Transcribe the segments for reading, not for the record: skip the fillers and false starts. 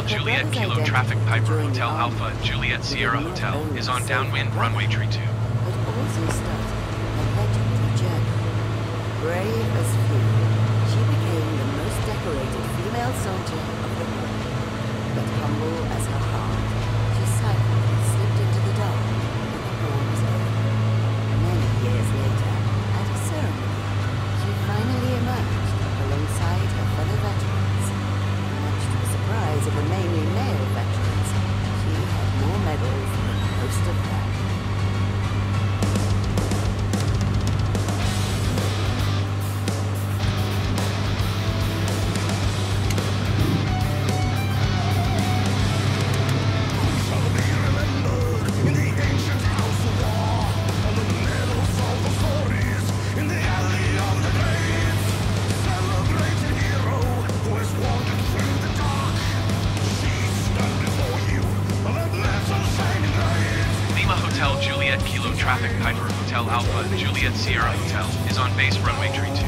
Juliet Kilo Traffic Piper Hotel Alpha Juliet Sierra Hotel is on downwind runway tree 2. But also started a legendary journey. Brave as few, she became the most decorated female soldier of the war. But humble as her heart, she silently slipped into the dark when the war was over. Many years later, at a ceremony, she finally emerged alongside her fellow veterans. Much to the surprise of the mainly male veterans, she had more medals than most of them. Hotel Juliet Kilo Traffic Piper Hotel Alpha Juliet Sierra Hotel is on base runway tree 2.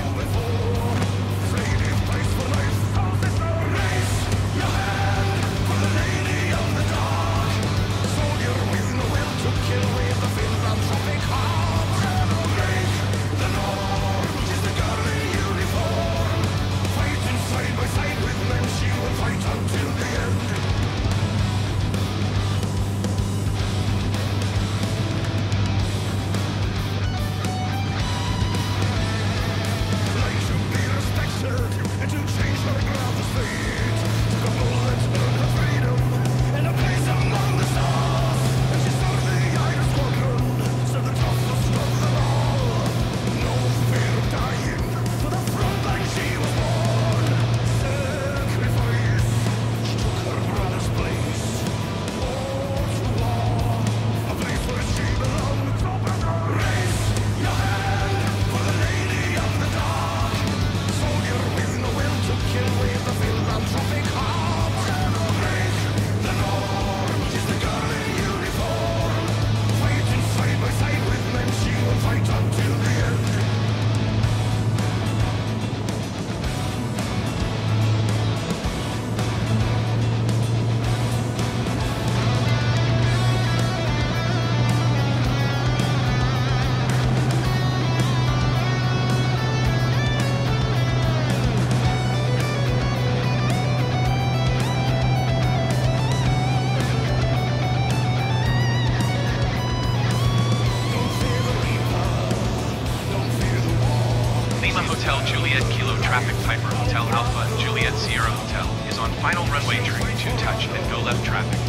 Hotel Juliet Kilo Traffic Piper Hotel Alpha Juliet Sierra Hotel is on final runway tree 2 touch and go left traffic.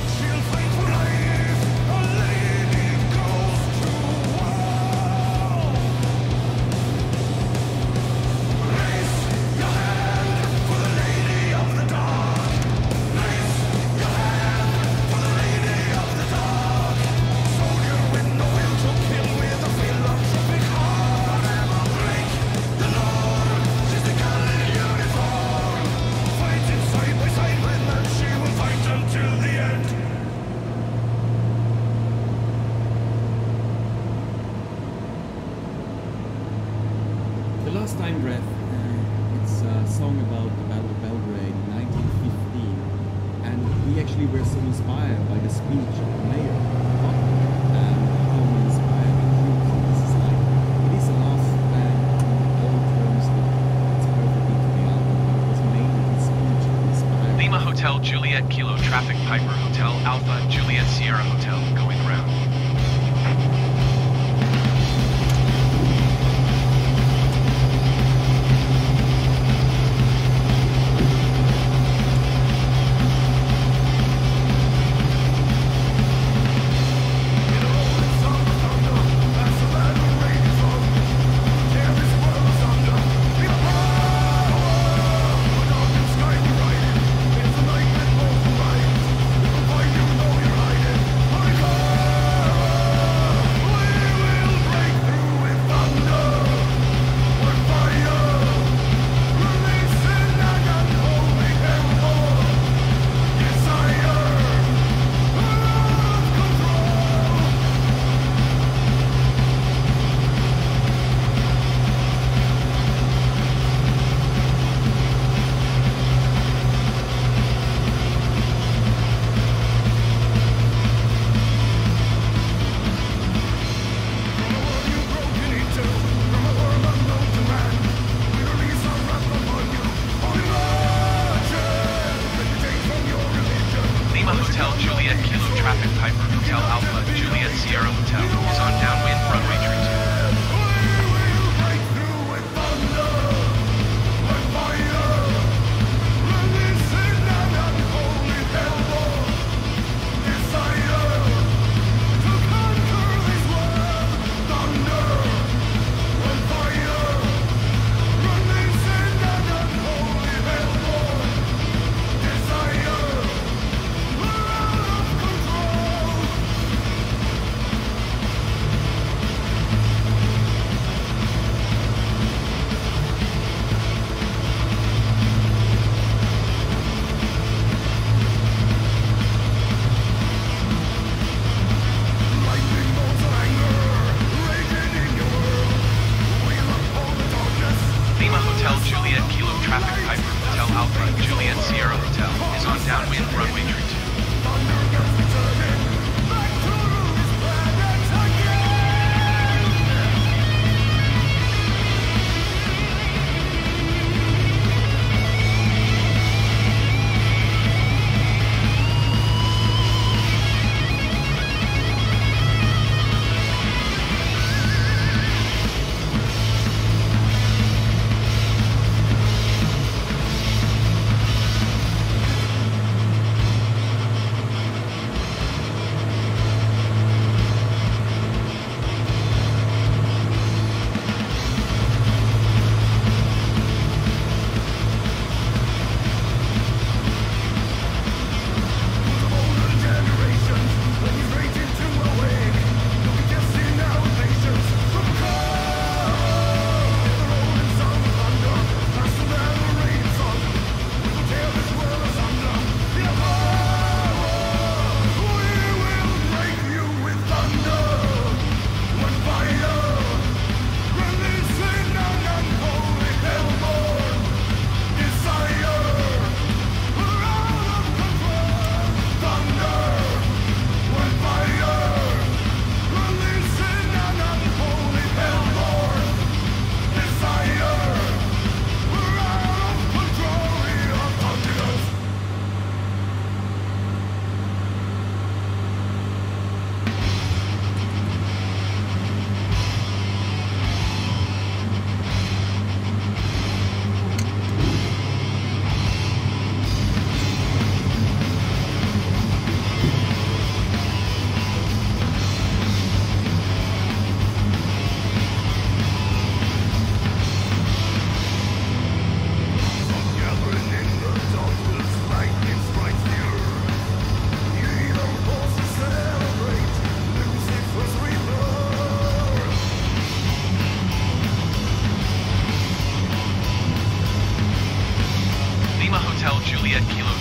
The Last Time Breath, it's a song about the Battle of Belgrade in 1915, and we actually were so inspired by the speech of the mayor and how we inspired the youth. This is like, it is the last band in all terms that it's perfectly to the album, but it was mainly the speech that inspired. Lima Hotel Juliet Kilo Traffic Piper Hotel Alpha Juliet Sierra Hotel going round. Find you know you're hiding.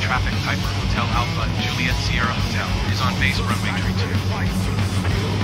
Traffic Piper Hotel Alpha Juliet Sierra Hotel is on base runway tree 2.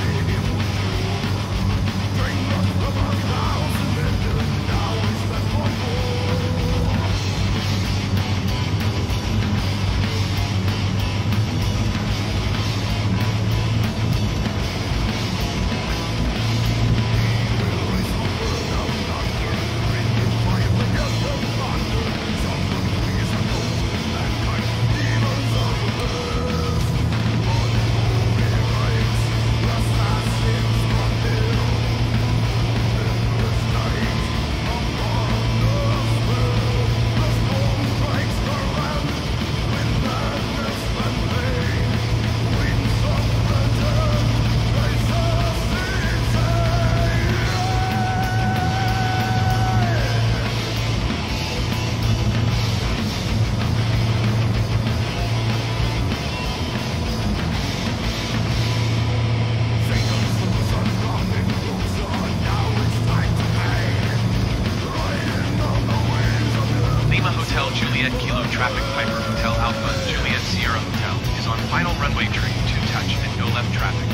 Juliet Kilo Traffic Piper Hotel Alpha Juliet Sierra Hotel is on final runway tree 2 touch and no left traffic.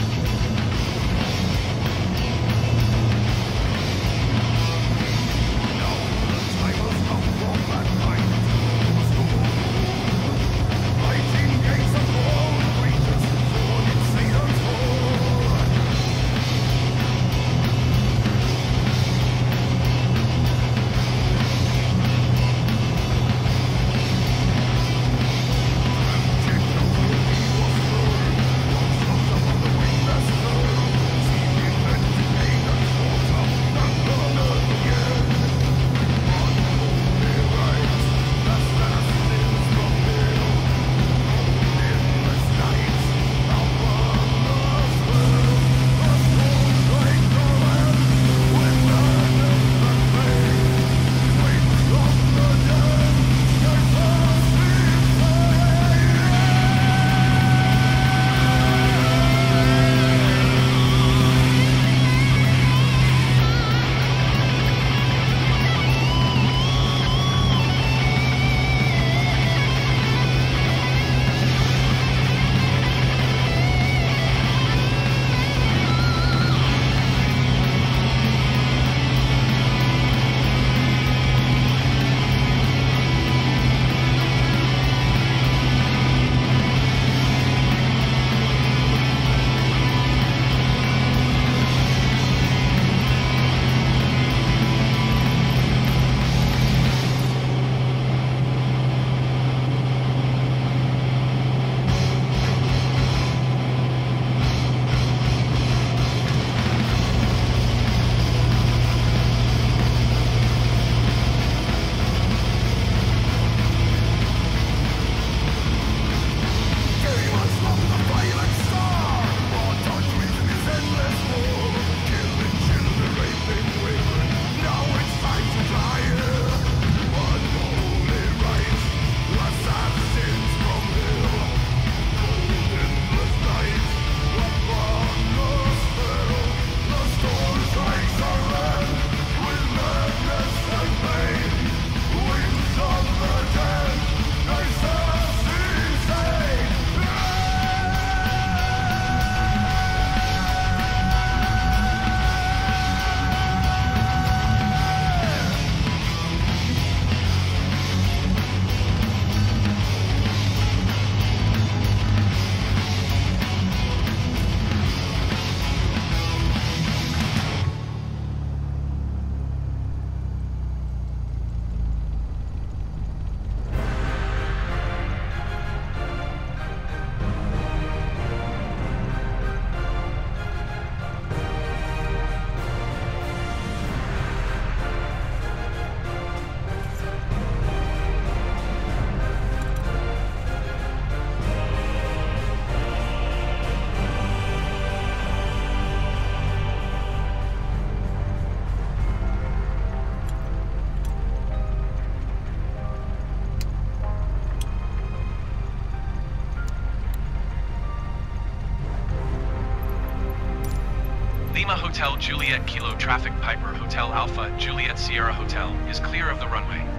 Lima Hotel Juliet Kilo Traffic Piper Hotel Alpha Juliet Sierra Hotel is clear of the runway.